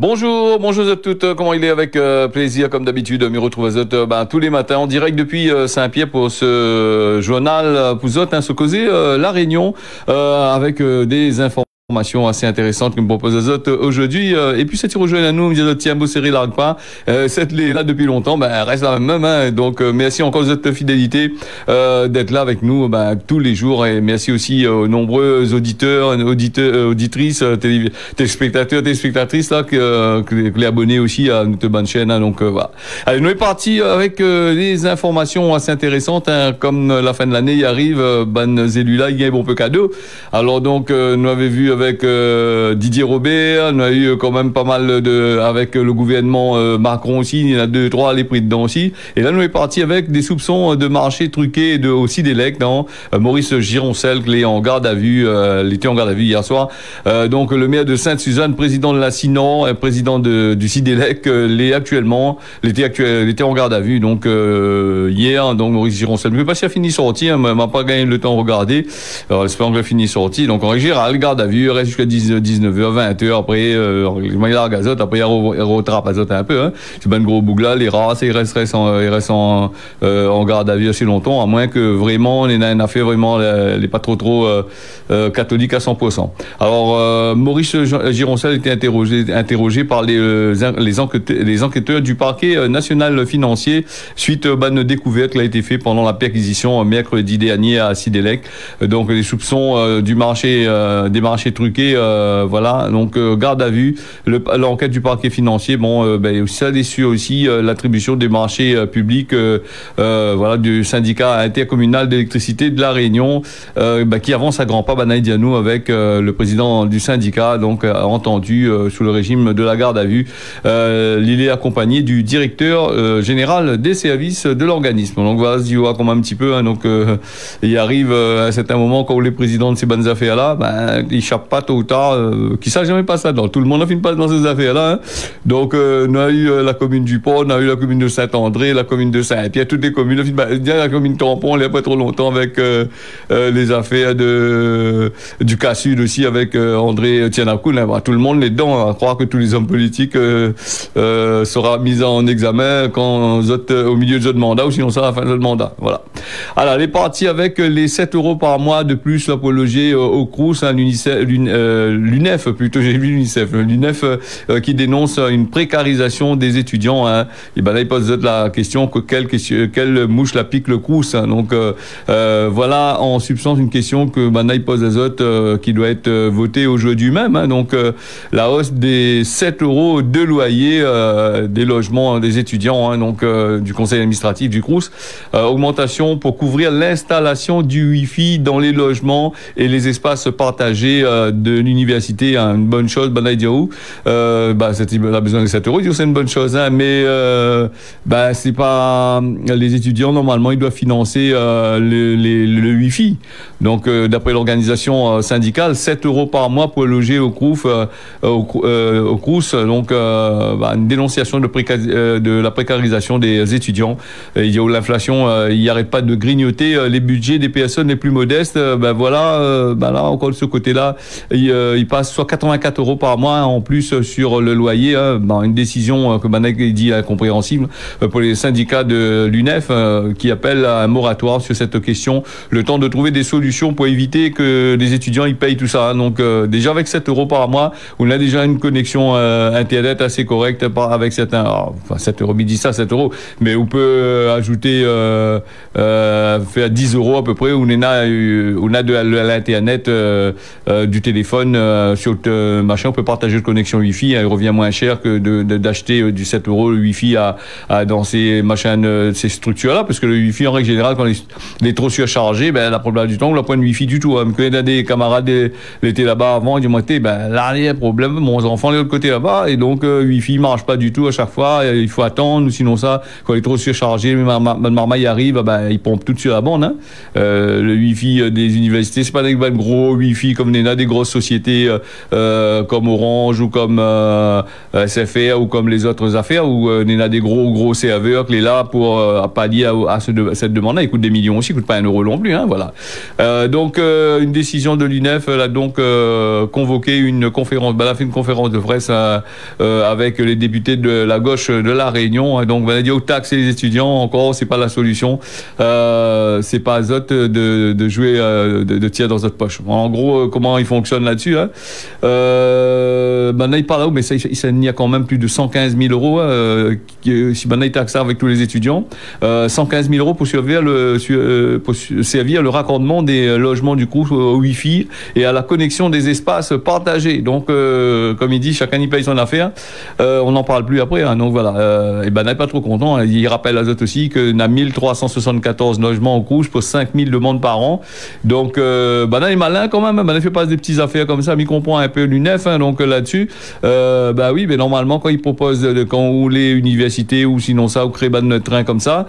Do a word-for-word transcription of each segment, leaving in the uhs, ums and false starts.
Bonjour, bonjour à toutes, comment il est avec euh, plaisir comme d'habitude, me retrouve à Zot, euh, ben, tous les matins en direct depuis euh, Saint-Pierre pour ce euh, journal euh, pour Zot, hein, se causer euh, la Réunion euh, avec euh, des informations assez intéressantes que me propose Zot aujourd'hui. Euh, et puis cette rejoint à nous, me dit tiens, beau série largue pas, euh, cette là depuis longtemps, ben reste la même, hein, donc euh, merci encore Zot fidélité euh, d'être là avec nous ben, tous les jours et merci aussi aux nombreux auditeurs, auditeurs, auditrices, télé, téléspectateurs, téléspectatrices là que, que, que les abonnés aussi à notre bonne chaîne. Hein, donc euh, voilà. Allez, nous est parti avec euh, des informations assez intéressantes, hein, comme la fin de l'année il arrive, euh, ben élus là il y a un bon peu cadeau. Alors donc euh, nous avons vu avec avec euh, Didier Robert, on a eu quand même pas mal de avec le gouvernement euh, Macron aussi, il y en a deux trois les pris dedans aussi. Et là nous est parti avec des soupçons de marché truqué et de aussi d'élect, non euh, Maurice Gironcel qui est en garde à vue, euh, il était en garde à vue hier soir. Euh, donc le maire de Sainte-Suzanne, président de la Sinan, euh, président de, du Sidélec, euh, l'est actuellement, l'était actuel, l'était en garde à vue donc euh, hier. Donc Maurice Gironcel, je ne sais pas si a fini sorti, hein, m'a pas gagné le temps de regarder. Alors espérons que a fini sorti. Donc en général, garde à vue reste jusqu'à dix-neuf heures, vingt heures, après, euh, il largue à Zot, après il retrape à Zot un peu, hein. C'est ben gros bougla, les races, ils restent, restent en, ils restent en, euh, en garde à vue assez longtemps, à moins que vraiment, on ait une affaire vraiment, les pas trop trop, euh, euh, catholique à cent pour cent. Alors, euh, Maurice Gironcel était interrogé, interrogé par les, euh, les, enquêteurs, les enquêteurs du parquet national financier, suite à une découverte qui a été faite pendant la perquisition mercredi dernier à Sidélec. Donc, les soupçons euh, du marché, euh, des marchés truqués, euh, voilà, donc euh, garde à vue, l'enquête du parquet financier, bon, euh, ben, ça déçu aussi euh, l'attribution des marchés euh, publics, euh, euh, voilà, du syndicat intercommunal d'électricité de la Réunion, euh, ben, qui avance à grands pas, Banaï Dianou, avec euh, le président du syndicat, donc euh, entendu euh, sous le régime de la garde à vue. Euh, il est accompagné du directeur euh, général des services de l'organisme. Donc voilà, je vois comme un petit peu, hein, donc euh, il arrive euh, à un certain moment quand les présidents de ces bonnes affaires-là, ben, ils échappent pas tôt ou tard, euh, qui ne jamais pas ça dans tout le monde ne finit pas dans ces affaires-là, hein. Donc euh, on a eu euh, la commune du Port, on a eu la commune de Saint-André, la commune de Saint-Pierre, toutes les communes, bah, la commune Tampon, il n'y a pas trop longtemps avec euh, euh, les affaires de du cas sud aussi avec euh, André Tianakoun, hein. Bah, tout le monde est dedans, à croire que tous les hommes politiques euh, euh, sera mis en examen quand autres, au milieu de ce mandat ou sinon ça à la fin de ce mandat. Voilà. Alors les partis avec les sept euros par mois de plus là, pour loger euh, au Crous, hein, l'UNICEF, euh, l'UNEF plutôt, j'ai vu l'UNICEF, l'UNEF euh, qui dénonce une précarisation des étudiants, hein. Et ben là il pose la question que quelle, quelle mouche la pique le Crous, hein. Donc euh, euh, voilà en substance une question que ben là il pose à Zot euh, qui doit être euh, votée aujourd'hui même, hein. Donc euh, la hausse des sept euros de loyer euh, des logements des étudiants, hein, donc euh, du conseil administratif du Crous, euh, augmentation pour couvrir l'installation du Wi-Fi dans les logements et les espaces partagés euh, de l'université, hein, une bonne chose, ben là, il dit où, euh, bah, on a besoin de sept euros, c'est une bonne chose, hein, mais, euh, bah, c'est pas, les étudiants, normalement, ils doivent financer, euh, le, les, le Wi-Fi. Donc, euh, d'après l'organisation euh, syndicale, sept euros par mois pour loger au Crous, euh, au, euh, au Crous, donc, euh, bah, une dénonciation de, euh, de la précarisation des étudiants. Il y a l'inflation, euh, il n'arrête pas de grignoter euh, les budgets des personnes les plus modestes, euh, ben voilà, euh, ben là, encore de ce côté-là, il, euh, il passe soit quatre-vingt-quatre euros par mois, hein, en plus euh, sur le loyer, hein, ben, une décision euh, que Manek dit incompréhensible euh, pour les syndicats de l'UNEF euh, qui appellent à un moratoire sur cette question, le temps de trouver des solutions pour éviter que les étudiants ils payent tout ça, hein. Donc euh, déjà avec sept euros par mois, on a déjà une connexion euh, internet assez correcte par, avec certains, alors, enfin sept euros, il dit ça, sept euros, mais on peut euh, ajouter euh, euh, faire dix euros à peu près, on a, on a de, de l'internet euh, euh, du téléphone euh, sur le machin, on peut partager de connexion Wi-Fi, hein, il revient moins cher que de, de, d'acheter euh, du sept euros le Wi-Fi à, à, dans ces machins, euh, ces structures-là, parce que le Wi-Fi en règle générale, quand il est trop surchargé, ben la problème du temps, on n'a pas de Wi-Fi du tout, hein. Je connais des camarades qui étaient là-bas avant, ils disent, ben là, il y a un problème, mon enfant est de l'autre côté là-bas, et donc euh, Wi-Fi marche pas du tout à chaque fois, il faut attendre, ou sinon ça, quand il est trop surchargé, le marmaille arrive, ben il pompe tout sur la bande, hein. Euh, le Wi-Fi des universités, c'est pas des gros Wi-Fi comme les des grosses sociétés euh, comme Orange ou comme euh, S F R ou comme les autres affaires, où euh, il y a des gros gros serveurs qui sont là pour euh, pallier à, à, ce de, à cette demande-là. Ils coûtent des millions aussi, ils coûtent pas un euro non plus, hein, voilà. Euh, donc euh, une décision de l'U N E F, elle a donc euh, convoqué une conférence, ben, elle a fait une conférence de presse euh, euh, avec les députés de la gauche de la Réunion. Hein, donc, ben, elle a dit, oh, taxer les étudiants, encore, c'est pas la solution. Euh, c'est pas à Zot de, de jouer euh, de, de tirer dans notre poche. En gros, euh, comment il fonctionne là-dessus, hein. Euh, maintenant, il parle là, mais ça, ça, il y a quand même plus de cent quinze mille euros, euh, qui, si maintenant il taxe ça avec tous les étudiants, euh, cent quinze mille euros pour servir le, pour servir le raccordement des logements du coup au Wi-Fi et à la connexion des espaces partagés. Donc, euh, comme il dit, chacun y paye son affaire. Euh, on n'en parle plus après, hein, donc voilà. Euh, et ben, n'est pas trop content. Hein. Il rappelle à Zot aussi qu'il y a mille trois cent soixante-quatorze logements au Crous pour cinq mille demandes par an. Donc, euh, ben, il est malin quand même. Ben, il fait pas des petites affaires comme ça, mais il comprend un peu l'U N E F. Hein, donc là-dessus, euh, bah oui, mais normalement quand il propose de, quand ou les universités ou sinon ça ou créer ben, notre train comme ça,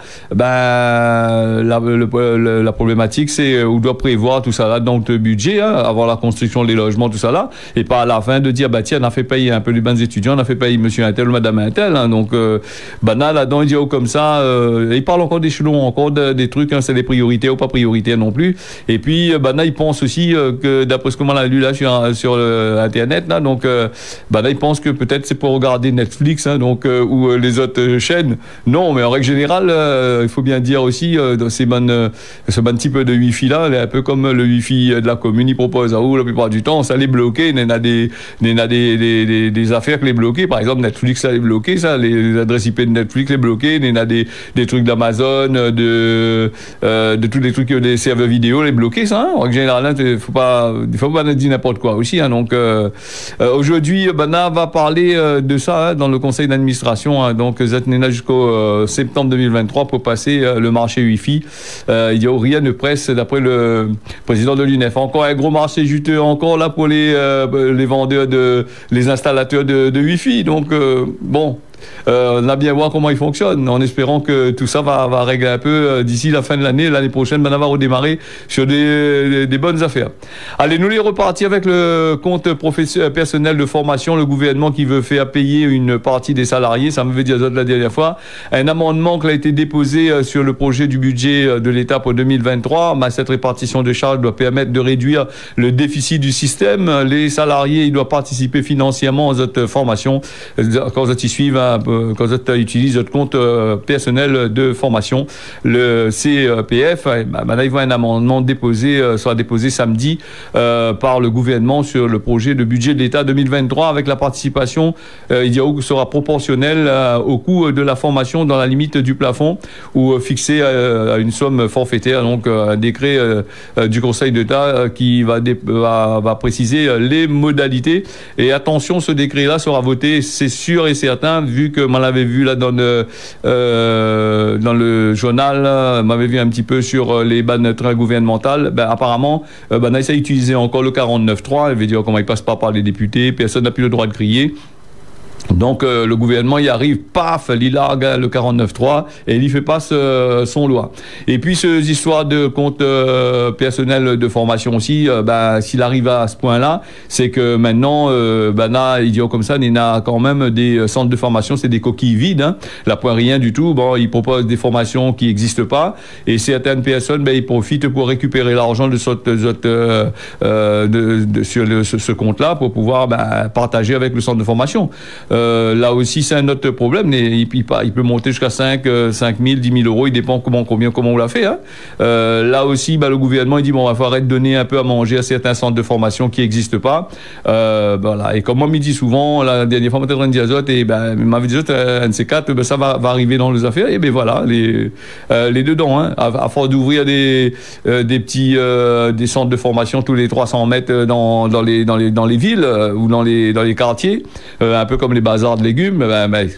ben la, le, le, la problématique c'est où doit prévoir tout ça là dans le budget, hein, avoir la construction des logements tout ça là, et pas à la fin de dire bah tiens on a fait payer un peu les bonnes étudiants, on a fait payer monsieur un tel ou madame un tel, hein, donc euh, ben là là-dedans il dit oh, comme ça, euh, il parle encore d'échelons, encore de, des trucs, hein, c'est des priorités ou pas prioritaires non plus, et puis ben là il pense aussi euh, que d'après ce qu'on a lu là sur sur le internet là, donc euh, ben là il pense que peut-être c'est pour regarder Netflix, hein, donc euh, ou euh, les autres euh, chaînes. Non, mais en règle générale, euh, il faut bien dire aussi, euh, dans ces bonnes, euh, ce bon type de Wi-Fi là, il est un peu comme le Wi-Fi de la commune, il propose à vous la plupart du temps, ça les bloquer, il y en a des, il y en a des, des, des, des affaires que les bloquer. Par exemple, Netflix, ça les bloquer, ça, les adresses I P de Netflix les bloquer, il y en a des, des trucs d'Amazon, de, euh, de tous les trucs des serveurs vidéo les bloquer, ça. Hein. En règle générale, il faut pas, il faut pas dire n'importe quoi aussi. Hein. Donc euh, euh, aujourd'hui, Bana va parler euh, de ça hein, dans le conseil d'administration. Hein. Donc Zatnena jusqu'au euh, septembre deux mille vingt-trois pour passer euh, le marché Wi-Fi. Euh, il y a rien de presse d'après le président de l'U N E F. Encore un gros marché juteux encore là pour les euh, les vendeurs de les installateurs de, de Wi-Fi. Donc euh, bon. Euh, on a bien voir comment il fonctionne, en espérant que tout ça va, va régler un peu euh, d'ici la fin de l'année. L'année prochaine, ben, on va redémarrer sur des, des, des bonnes affaires. Allez, nous les repartir avec le compte personnel de formation, le gouvernement qui veut faire payer une partie des salariés, ça me veut dire la dernière fois, un amendement qui a été déposé euh, sur le projet du budget de l'État pour deux mille vingt-trois. Ben, cette répartition de charges doit permettre de réduire le déficit du système. Les salariés, ils doivent participer financièrement à cette formation quand ils suivent un quand vous utilisez votre compte euh, personnel de formation, le C P F, bah, bah là, il va un amendement déposé, euh, sera déposé samedi euh, par le gouvernement sur le projet de budget de l'État deux mille vingt-trois avec la participation, euh, il dit, sera proportionnelle euh, au coût de la formation dans la limite du plafond ou euh, fixé euh, à une somme forfaitaire. Donc, euh, un décret euh, euh, du Conseil d'État euh, qui va, va, va préciser euh, les modalités. Et attention, ce décret-là sera voté, c'est sûr et certain, vu que on l'avait vu là dans le euh, dans le journal, on m'avait vu un petit peu sur les bannes trains gouvernementales. Ben apparemment, euh, ben, on a essayé d'utiliser encore le quarante-neuf trois. Il veut dire comment il passe pas par les députés, personne n'a plus le droit de crier. Donc euh, le gouvernement y arrive, paf, il largue le quarante-neuf trois et il y fait passe euh, son loi. Et puis ces histoires de compte euh, personnel de formation aussi, euh, bah, s'il arrive à ce point-là, c'est que maintenant, euh, bah, là, il dit comme ça, il y a quand même des centres de formation, c'est des coquilles vides, hein, là point rien du tout. Bon, ils proposent des formations qui n'existent pas et certaines personnes, bah, ils profitent pour récupérer l'argent de, cette, de, cette, euh, euh, de, de sur le, ce, ce compte-là pour pouvoir bah, partager avec le centre de formation. Euh, là aussi, c'est un autre problème. Il, il, il peut monter jusqu'à cinq mille, dix mille euros. Il dépend comment, combien, comment on l'a fait. Hein. Euh, là aussi, bah, le gouvernement, il dit, bon, il va falloir arrêter de donner un peu à manger à certains centres de formation qui n'existent pas. Euh, voilà. Et comme moi, me dit souvent, la dernière fois, on m'a dit Azot, et ben, m'avait dit, un de ces quatre, ben, ça va, va arriver dans les affaires. Et ben voilà, les, euh, les dedans, hein. À, à force d'ouvrir des, euh, des petits, euh, des centres de formation tous les trois cents mètres dans, dans les, dans les, dans les villes, euh, ou dans les, dans les quartiers, euh, un peu comme les bazars de légumes, ben, ben,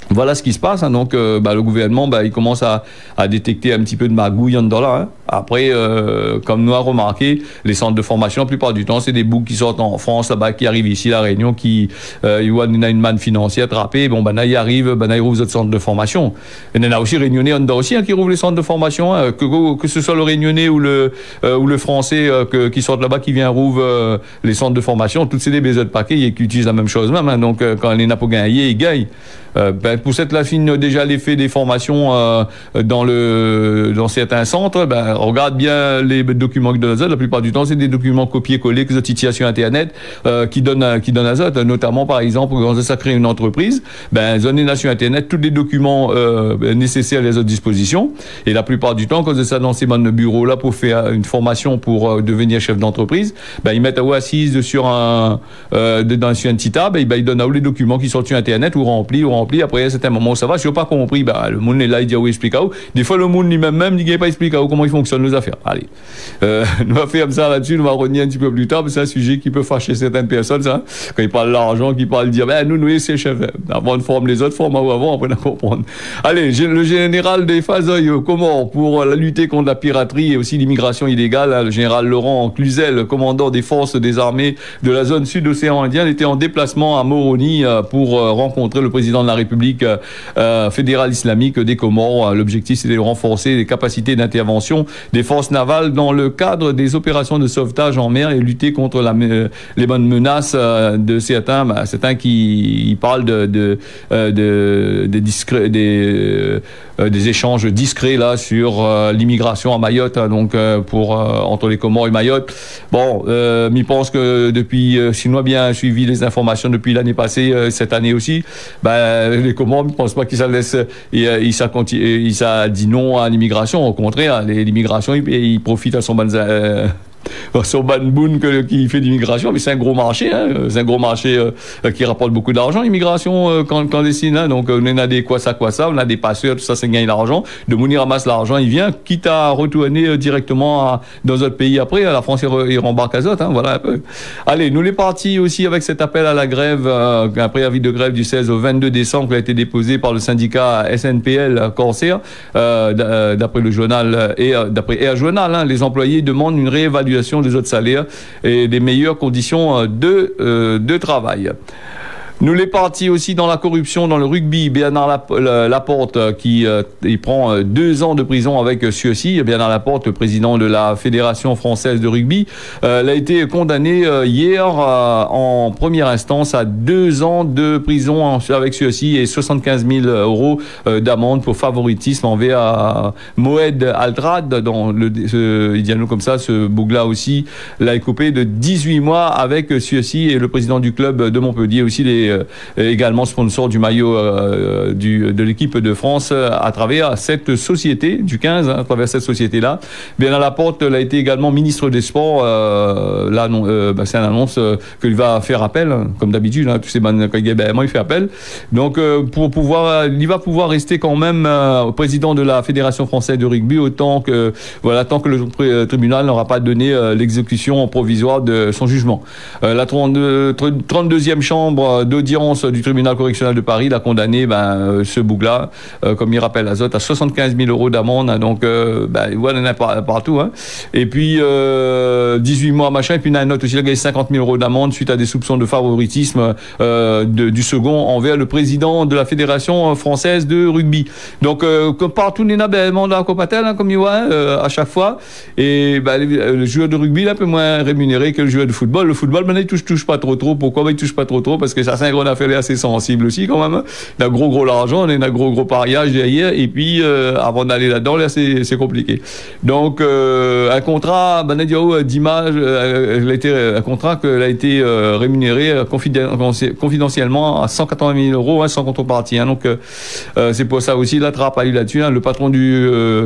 Voilà ce qui se passe. Hein. Donc, euh, bah, le gouvernement, bah, il commence à, à détecter un petit peu de magouille en dedans là. Hein. Après, euh, comme nous a remarqué, les centres de formation, la plupart du temps, c'est des boucs qui sortent en France, là-bas, qui arrivent ici, la Réunion, qui, euh, ils voient une manne financière attrapée. Bon, ben, là, ils arrivent, ben, là, ils rouvrent d'autres centres de formation. Et il y en a aussi Réunionnais en dedans aussi, hein, qui rouvrent les centres de formation, hein, que, que ce soit le Réunionnais ou le, euh, ou le Français, euh, que, qui sortent là-bas, qui vient rouvre, euh, les centres de formation. Toutes ces des baisers de paquets, et qui utilisent la même chose même, hein. Donc, euh, quand les napos gagnent, ils gagnent. Euh, ben, pour cette la fine déjà l'effet des formations euh, dans le dans certains centres, ben, regarde bien les documents que donne Azote. La plupart du temps, c'est des documents copiés-collés que vous sur Internet euh, qui donnent qui donnent Azote. Notamment, par exemple, quand ça crée une entreprise, ben zone sur Internet tous les documents euh, nécessaires à les autres dispositions. Et la plupart du temps, quand ça dans ces bandes de bureaux là pour faire une formation pour euh, devenir chef d'entreprise, ben ils mettent à vous assise sur un euh, dans sur un petit tab, et ben ils donnent à vous les documents qui sont sur Internet ou remplis ou remplis. Après, à un moment où ça va, je n'ai pas compris, bah, le monde est là, il dit, ah oui, explique à vous. Des fois, le monde lui-même, même, il n'a pas expliqué à vous comment ils fonctionnent nos affaires. Allez. Euh, nous va faire comme ça là-dessus, nous va revenir un petit peu plus tard, mais c'est un sujet qui peut fâcher certaines personnes, ça. Quand ils parlent de l'argent, qu'ils parlent de dire, ben, nous, nous, c'est chef. Avant de former les autres, forme avant, après, on comprendre. Allez, le général des Fazoy, comment, pour la lutter contre la piraterie et aussi l'immigration illégale, le général Laurent Cluzel, commandant des forces des armées de la zone sud-océan Indien, était en déplacement à Moroni pour rencontrer le président de la République euh, fédérale islamique des Comores. L'objectif, c'était de renforcer les capacités d'intervention des forces navales dans le cadre des opérations de sauvetage en mer et lutter contre la, les bonnes menaces euh, de certains, bah, certains qui ils parlent de, de, euh, de, de discré, des, euh, des échanges discrets là sur euh, l'immigration à Mayotte, hein, donc euh, pour euh, entre les Comores et Mayotte. Bon, euh, mais je pense que depuis, euh, si nous avons bien suivi les informations depuis l'année passée, euh, cette année aussi, bah, les Comores ne pensent pas qu'ils ça laisse, et, euh, ils ça continue, ils ça dit non à l'immigration. Au contraire, l'immigration, ils, ils profitent à son bon, euh, son ban boon qui fait d'immigration, mais c'est un gros marché, hein, c'est un gros marché euh, qui rapporte beaucoup d'argent, l'immigration euh, clandestine, hein, donc euh, on a des quoi ça quoi ça, on a des passeurs, tout ça, ça gagne l'argent. De Mouni ramasse l'argent, il vient, quitte à retourner euh, directement à, dans notre pays après, à la France, il, re, il rembarque Azote, hein, voilà un peu. Allez, nous les partis aussi avec cet appel à la grève, euh, un préavis de grève du seize au vingt-deux décembre qui a été déposé par le syndicat S N P L Corsair, euh, d'après le journal et d'après Air Journal, hein, les employés demandent une réévaluation des autres salaires et des meilleures conditions de, euh, de travail. Nous les partis aussi dans la corruption dans le rugby. Bernard Laporte qui euh, il prend euh, deux ans de prison avec euh, ceci. Bernard Laporte, le président de la Fédération française de rugby, euh, il a été condamné euh, hier euh, en première instance à deux ans de prison en, avec ceci et soixante-quinze mille euros euh, d'amende pour favoritisme envers euh, Moed Altrad. Dans le, ce, il dit à nous comme ça, ce bougla aussi l'a écopé de dix-huit mois avec ceci et le président du club de Montpellier aussi les Euh, également sponsor du maillot euh, du, de l'équipe de France euh, à travers cette société du quinze, hein, à travers cette société-là. Bernard Laporte a été également ministre des Sports. Euh, là, non, euh, bah, c'est une annonce euh, qu'il va faire appel, hein, comme d'habitude. Hein, tous ces ben, il fait appel. Donc, euh, pour pouvoir, il va pouvoir rester quand même euh, président de la Fédération française de rugby autant que voilà, tant que le tribunal n'aura pas donné euh, l'exécution provisoire de son jugement. Euh, la trente-deuxième chambre de d'audience du tribunal correctionnel de Paris l'a condamné, ben, ce bougla, euh, comme il rappelle Azote, à soixante-quinze mille euros d'amende. Hein, donc, euh, ben, voilà, il y en a par, partout. Hein. Et puis, euh, dix-huit mois, machin. Et puis, il y a une note aussi, il a gagné cinquante mille euros d'amende suite à des soupçons de favoritisme euh, de, du second envers le président de la Fédération française de rugby. Donc, euh, comme partout, il y a ben, mandat copatel, hein, comme il voit, euh, à chaque fois. Et ben, le, le joueur de rugby, il est un peu moins rémunéré que le joueur de football. Le football, maintenant, il touche, touche pas trop trop. Pourquoi ben, il touche pas trop trop? Parce que ça, c'est un gros affaire assez sensible aussi quand même. Il y a gros gros l'argent, on a un gros gros pariage derrière et puis euh, avant d'aller là-dedans, là c'est c'est compliqué. Donc euh, un contrat, ben d'image, euh, a été un contrat qui a été euh, rémunéré euh, confidentiellement à cent quatre-vingt mille euros, hein, sans contrepartie. Hein, donc euh, c'est pour ça aussi la trappe a eu là-dessus. Hein, le patron du euh,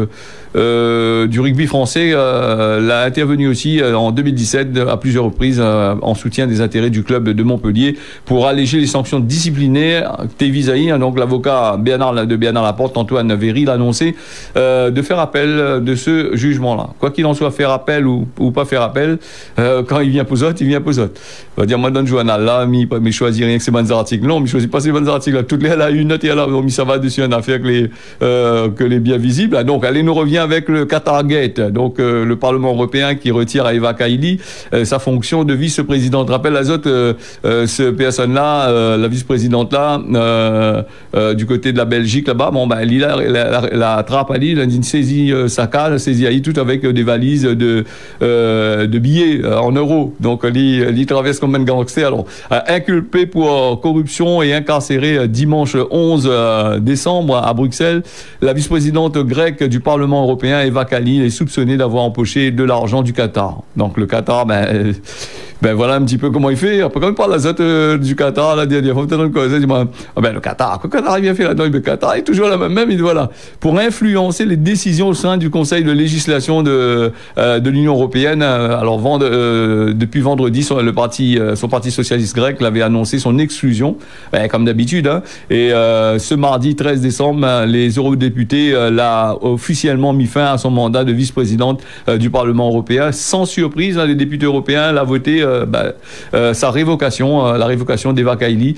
euh, du rugby français euh, l'a intervenu aussi euh, en deux mille dix-sept à plusieurs reprises euh, en soutien des intérêts du club de Montpellier pour alléger les sanctions disciplinaires. Tévisaï, hein, donc l'avocat Bernard, de Bernard Laporte, Antoine Véry, l'a annoncé euh, de faire appel de ce jugement-là. Quoi qu'il en soit, faire appel ou, ou pas faire appel, euh, quand il vient Pozotte, il vient Pozotte. On va dire, moi, dans le journal, là, mais choisit rien que ces bons articles. Non, mais choisit pas ces bons articles. Là. Toutes les, elle a une note et elle a mis ça va dessus une affaire que les, euh, que les biens visibles. Donc, elle nous revient avec le Qatar Gate. Donc, euh, le Parlement européen qui retire à Eva Kaili euh, sa fonction de vice-présidente. Je rappelle, Azote, euh, euh, ce personne-là, euh, la vice-présidente-là, euh, euh, du côté de la Belgique, là-bas, bon, ben, elle, la, la, la, la trappe à l'île, elle dit saisie euh, sa case, saisie à tout avec euh, des valises de, euh, de billets euh, en euros. Donc, elle y traverse comme un gangster. Alors, euh, inculpé pour euh, corruption et incarcéré euh, dimanche onze décembre à Bruxelles, la vice-présidente grecque du Parlement européen, Eva Kaili, est soupçonnée d'avoir empoché de l'argent du Qatar. Donc, le Qatar, ben, euh, ben voilà un petit peu comment il fait. Après, quand on parle euh, du Qatar, la dernière fois, peut-être qu'on dit, ah ben, le Qatar, quoi, le Qatar, il vient faire là-dedans, le Qatar est toujours la même, même, voilà, pour influencer les décisions au sein du Conseil de législation de, euh, de l'Union européenne. Alors, vend, euh, depuis vendredi, son, le parti, euh, son parti socialiste grec l'avait annoncé son exclusion, ben, comme d'habitude, hein, et euh, ce mardi treize décembre, les eurodéputés euh, l'a officiellement mis fin à son mandat de vice-présidente euh, du Parlement européen. Sans surprise, hein, les députés européens l'ont voté euh, bah, euh, sa révocation, euh, la révocation d'Eva Kaili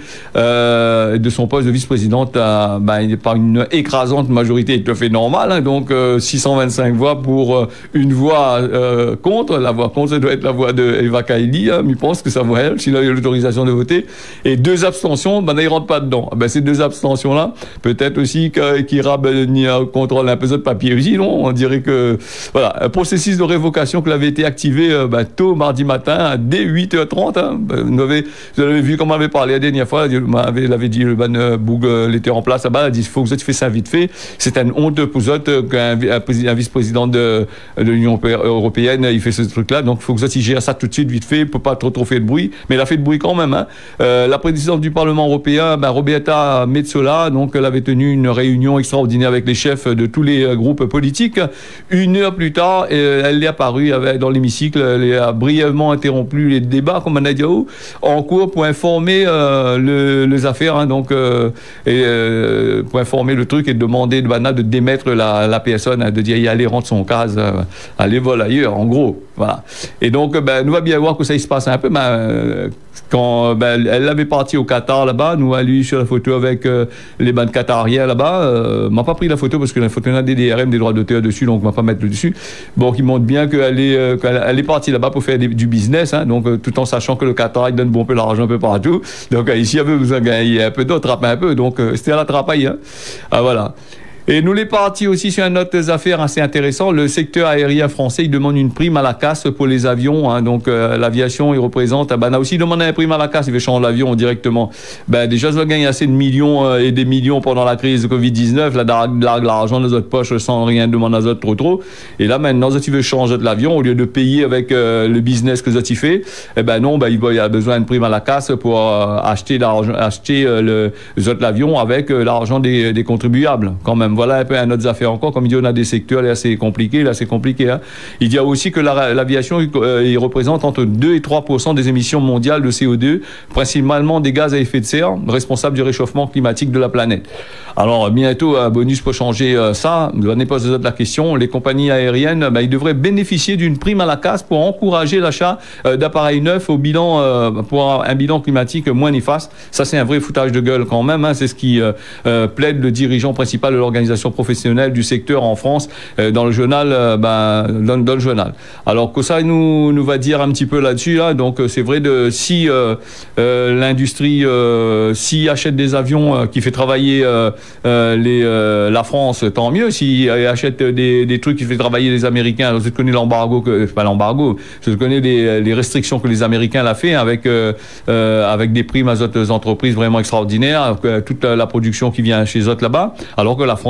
euh, de son poste de vice-présidente euh, bah, par une écrasante majorité tout à fait normale, hein, donc euh, six cent vingt-cinq voix pour euh, une voix euh, contre. La voix contre, ça doit être la voix d'Eva Kaili, hein, mais je pense que ça vaut elle, s'il a eu l'autorisation de voter, et deux abstentions, ben, il ne rentre pas dedans. Ben, ces deux abstentions-là, peut-être aussi qu'il ni contrôle un peu de papier aussi, non? On dirait que, voilà, un processus de révocation qui avait été activé euh, ben, tôt mardi matin, dès huit heures trente. Hein. Vous avez, vous avez vu comment on avait parlé la dernière fois, il avait dit, le ban euh, Boug euh, était en place là-bas, il a dit, il faut que vous faites ça vite fait. C'est une honte pour vous autres qu'un un vice-président de, de l'Union européenne, il fait ce truc-là, donc il faut que vous gère ça tout de suite, vite fait, il ne peut pas trop trop faire de bruit, mais il a fait de bruit quand même. Hein. Euh, la présidente du Parlement européen, ben, Roberta Metsola, donc elle avait tenu une réunion extraordinaire avec les chefs de tous les euh, groupes politiques. Une heure plus tard, euh, elle est apparue avec, dans l'hémicycle, elle a brièvement interrompu les débats, comme on a dit, en cours pour informer euh, le, les affaires, hein, donc euh, et, euh, pour informer le truc et demander de, de démettre la, la personne, hein, de dire y aller rendre son cas, euh, aller voler ailleurs, en gros. Voilà. Et donc, ben, nous va bien voir que ça se passe un peu, mais euh, quand ben, elle avait parti au Qatar là-bas, nous allons sur la photo avec euh, les bandes qatariens là-bas. Euh, m'a pas pris la photo parce que la photo a des D R M, des droits d'auteur dessus, donc on va pas mettre le dessus. Bon, qui montre bien qu'elle est, euh, qu'elle elle est partie là-bas pour faire des, du business, hein, donc euh, tout en sachant que le Qatar il donne bon peu d'argent un peu partout. Donc euh, ici, il y avait besoin de gagner un peu d'autres, trapper un peu. Donc euh, c'était à la trapaille. Hein. Ah voilà. Et nous les partis aussi sur une autre affaire assez intéressante. Le secteur aérien français, il demande une prime à la casse pour les avions. Hein. Donc euh, l'aviation, il représente. Ah ben, on a aussi demandé une prime à la casse. Il veut changer l'avion directement. Ben déjà, ça va gagner assez de millions euh, et des millions pendant la crise de covid dix-neuf. Là, de l'argent dans notre poche sans rien demander à autres trop trop. Et là maintenant, si tu veux changer de l'avion au lieu de payer avec euh, le business que tu fais, eh ben non, ben il, va, il a besoin d'une prime à la casse pour euh, acheter l'argent, acheter euh, le l'avion avec euh, l'argent des, des contribuables quand même. Voilà un peu un autre affaire encore. Comme il dit, on a des secteurs là, assez compliqués. Là, c'est compliqué. Hein. Il dit aussi que l'aviation, la, euh, il représente entre deux et trois pour cent des émissions mondiales de C O deux, principalement des gaz à effet de serre, responsables du réchauffement climatique de la planète. Alors, bientôt, un bonus pour changer euh, ça. Vous n'avez pas de la question. Les compagnies aériennes, ben, ils devraient bénéficier d'une prime à la casse pour encourager l'achat euh, d'appareils neufs au bilan, euh, pour un bilan climatique moins néfaste. Ça, c'est un vrai foutage de gueule quand même. Hein. C'est ce qui euh, euh, plaide le dirigeant principal de l'organisation professionnelle du secteur en France euh, dans le journal, euh, ben, dans, dans le journal. Alors que ça nous, nous va dire un petit peu là-dessus. Là. Donc, c'est vrai de si euh, euh, l'industrie, euh, s'il achète des avions euh, qui fait travailler euh, Euh, les, euh, la France, tant mieux. S'ils achètent des, des trucs qui fait travailler les Américains, je connais l'embargo, que, pas l'embargo, je connais les, les restrictions que les Américains l'ont fait avec, euh, euh, avec des primes à d'autres entreprises vraiment extraordinaires, euh, toute la production qui vient chez eux là-bas, alors que la France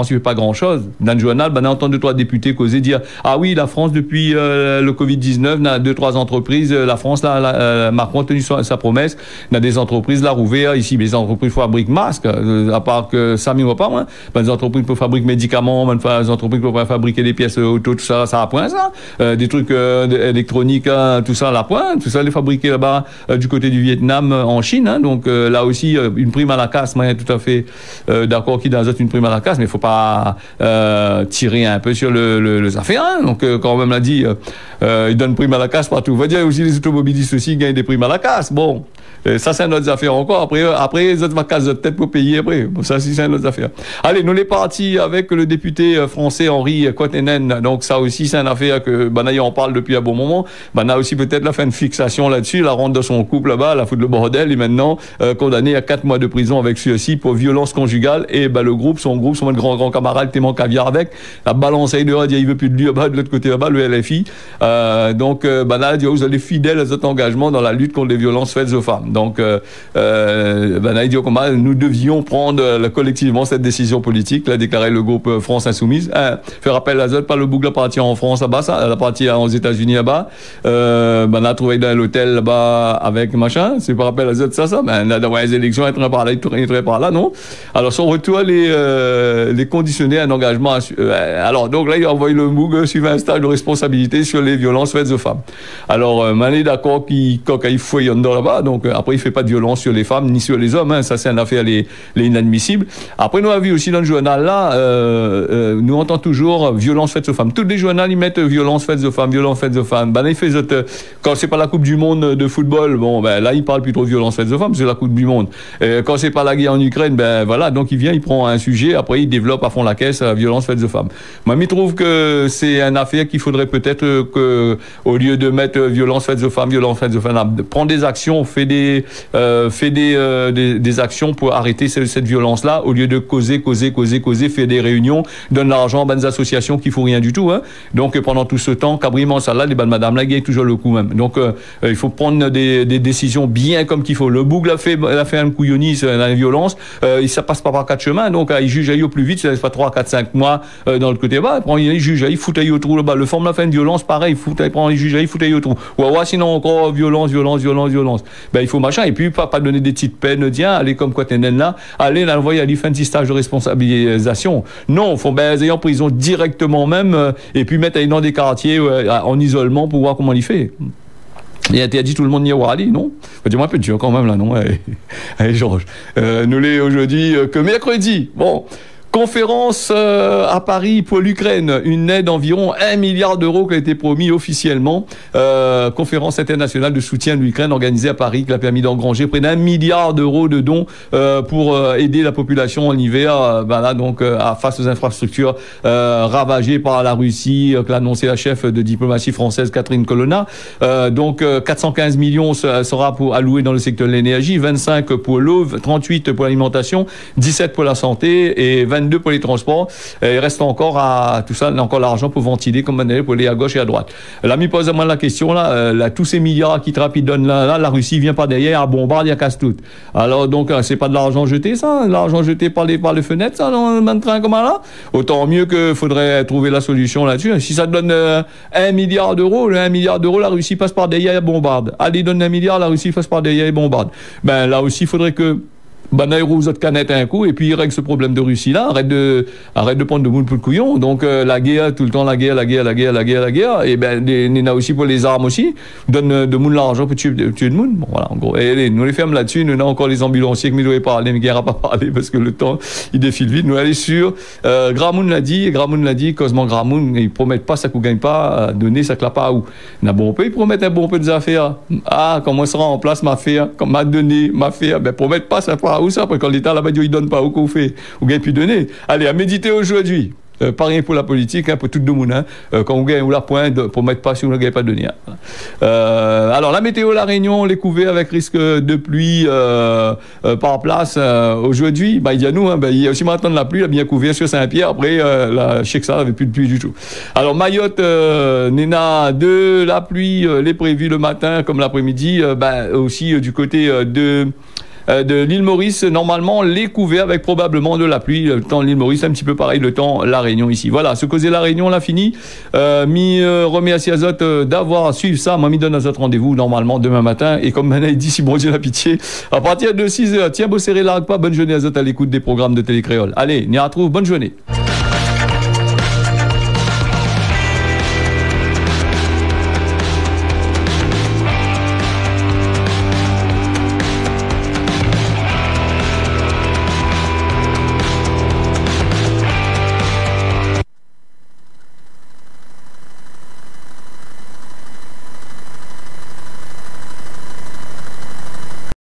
France il fait pas grand chose. Dans le journal, ben, on entend deux trois députés causer dire ah oui la France depuis euh, le Covid dix-neuf, n'a deux trois entreprises, la France là, la, euh, Macron a tenu sa, sa promesse, on a des entreprises là rouvertes ici, mais les entreprises fabriquent masques, euh, à part que ça m'y va pas moi. Ben, les entreprises peuvent fabriquer médicaments, ben, les entreprises peuvent fabriquer des pièces auto, tout ça, ça à point ça, euh, des trucs euh, électroniques, hein, tout ça à la pointe, tout ça les fabriquer là-bas euh, du côté du Vietnam, euh, en Chine, hein, donc euh, là aussi euh, une prime à la casse, moi tout à fait euh, d'accord qu'il dans une prime à la casse, mais il faut pas euh, tirer un peu sur le, le, les affaires, hein, donc euh, quand même l'a dit, euh, euh, il donne prime à la casse partout. On va dire aussi les automobilistes aussi gagnent des primes à la casse. Bon, euh, ça c'est une autre affaire encore. Après, après les autres vacances de tête pour payer après. Bon, ça aussi c'est une autre affaire. Allez, nous les partis avec le député français Henri Cottenen. Donc ça aussi c'est une affaire que Banaï en parle depuis un bon moment. Banaï aussi peut-être la fin de fixation là-dessus, la rentre de son couple là-bas, la fout le bordel et maintenant euh, condamné à quatre mois de prison avec ceci pour violence conjugale. Et bah, le groupe, son groupe, son grand grand camarade Téman Caviar avec la balance et dehors, il veut plus de lui là-bas de l'autre côté là-bas, le L F I. Euh, donc, euh, ben là, vous allez fidèles à cet engagement dans la lutte contre les violences faites aux femmes. Donc, euh, euh, ben là, il dit comment nous devions prendre euh, collectivement cette décision politique, l'a déclaré le groupe euh, France Insoumise. Hein, faire appel à Zot, pas le boucle la partie en France là-bas, ça, la partie aux États-Unis là-bas. Euh, ben là, trouvé dans l'hôtel là-bas avec machin, c'est pas rappel à Zot, ça, ça. Ben là, dans les élections, être par là, être par là, non. Alors, son retour, les, euh, les conditionner à un engagement. Euh, alors, donc là, il a envoyé le MOUG suivant un stage de responsabilité sur les violences faites aux femmes. Alors, euh, man est d'accord qu'il il fouille là-bas, donc euh, après il fait pas de violence sur les femmes ni sur les hommes, hein, ça c'est une affaire les, les inadmissible. Après nous avons vu aussi dans le journal là, euh, euh, nous entendons toujours euh, violence faites aux femmes. Tous les journaux ils mettent euh, violence faites aux femmes, violence faites aux femmes. Ben là, il fait euh, quand c'est pas la Coupe du Monde de football, bon ben là il parle plutôt de violence faites aux femmes, c'est la Coupe du Monde. Et quand c'est pas la guerre en Ukraine, ben voilà, donc il vient, il prend un sujet, après il développe à fond la caisse euh, violence faites aux femmes. Moi, je trouve que c'est une affaire qu'il faudrait peut-être euh, que au lieu de mettre euh, violence faites aux femmes, violence faites aux femmes, prendre des actions, fait des, euh, fait des, euh, des, des actions pour arrêter cette, cette violence-là, au lieu de causer, causer, causer, causer, faire des réunions, donne l'argent à des associations qui font rien du tout, hein. Donc, pendant tout ce temps, cabriment ça là, les bonnes madame là, il y a toujours le coup même. Donc, euh, il faut prendre des, des décisions bien comme qu'il faut. Le Boug l'a fait, l'a fait un couillonnis, la violence, euh, ça passe pas par quatre chemins, donc, il juge au plus vite, ça laisse pas trois, quatre, cinq mois, euh, dans le côté bas, il juge, il fout au trou là-bas. Le forme la fin de violence, pareil, il fout, il prend, il juge, il fout au trou. Ou ouais, sinon encore violence, violence, violence, violence. Ben, il faut machin, et puis pas, pas donner des petites peines, tiens, aller comme quoi t'es là, aller l'envoyer à l'I F N six stage de responsabilisation. Non, il faut ben, aller en prison directement même, euh, et puis mettre dans des quartiers euh, en isolement pour voir comment il fait. Il a dit tout le monde n'y a aller, non? Dis-moi un peu dur quand même là, non? Allez, allez Georges. Euh, nous l'est aujourd'hui euh, que mercredi. Bon. Conférence euh, à Paris pour l'Ukraine, une aide d'environ un milliard d'euros qui a été promis officiellement. Euh, conférence internationale de soutien de l'Ukraine organisée à Paris qui a permis d'engranger près d'un milliard d'euros de dons euh, pour euh, aider la population en hiver, euh, ben là, donc euh, face aux infrastructures euh, ravagées par la Russie, euh, que l'a annoncé la chef de diplomatie française Catherine Colonna. Euh, donc euh, quatre cent quinze millions sera pour allouer dans le secteur de l'énergie, vingt-cinq pour l'eau, trente-huit pour l'alimentation, dix-sept pour la santé et vingt-deux pour les transports. Et il reste encore à tout ça, encore l'argent pour ventiler, comme on dit, pour aller à gauche et à droite. Là, me pose à moi la question, là, euh, là tous ces milliards qui Trump donne là, là, la Russie vient par derrière, à bombarde, il casse tout. Alors, donc, euh, c'est pas de l'argent jeté, ça, l'argent jeté par les, par les fenêtres, ça, dans le train comme là. Autant mieux que faudrait trouver la solution là-dessus. Si ça donne euh, un milliard d'euros, un milliard d'euros, la Russie passe par derrière et bombarde. Allez, donne un milliard, la Russie passe par derrière et bombarde. Ben, là aussi, il faudrait que ben, il roule votre canette un coup et puis il règle ce problème de Russie là, arrête de, arrête de prendre de monde pour le couillon. Donc, euh, la guerre, tout le temps la guerre, la guerre, la guerre, la guerre, la guerre, et ben, il y en a aussi pour les armes aussi, donne de monde l'argent pour tuer, tuer de monde. Bon, voilà, en gros. Et nous les fermes là-dessus, nous avons encore les ambulanciers que nous devons parler, mais guerre à pas parler parce que le temps, il défile vite. Nous allons sur, euh, Gramoun l'a dit, Gramoun l'a dit, Cosman Gramoun, ils promettent pas, ça ne gagne pas, donner, ça clappe pas où. Il y a bon peu, ils promettent un bon peu des affaires. Ah, comment sera en place ma faire, comme m'a donné, ma faire, ben, promettent pas, ça pas où ça, après quand l'État là-bas, il donne pas, où qu'on fait, ou gagne plus donner. Allez, à méditer aujourd'hui. Euh, pas rien pour la politique, hein, pour tout le monde. Hein. Euh, quand on gagne ou la pointe, pour mettre pas si on ne gagne pas de donner. Hein. Euh, alors, la météo, la Réunion, on les couvert avec risque de pluie euh, euh, par place. Euh, aujourd'hui, bah, il y a nous, hein, bah, il y a aussi maintenant de la pluie, il a bien couvert sur Saint-Pierre. Après, euh, la Cheiksa n'avait plus de pluie du tout. Alors, Mayotte, euh, Nena, de la pluie, euh, les prévus le matin comme l'après-midi. Euh, bah, aussi euh, du côté euh, de... euh, de l'île Maurice, normalement, les couverts avec probablement de la pluie. Le temps de l'île Maurice, un petit peu pareil, le temps La Réunion ici. Voilà, ce causer La Réunion, on l'a fini. Euh, mi euh, remercie à Zot euh, d'avoir à suivre ça. Moi, mi donne à Zot rendez-vous normalement demain matin. Et comme Manet dit, si bon Dieu la pitié, à partir de six heures. Tiens, beau serré, largue pas. Bonne journée à Zot à l'écoute des programmes de Télécréole. Allez, n'y retrouve. Bonne journée.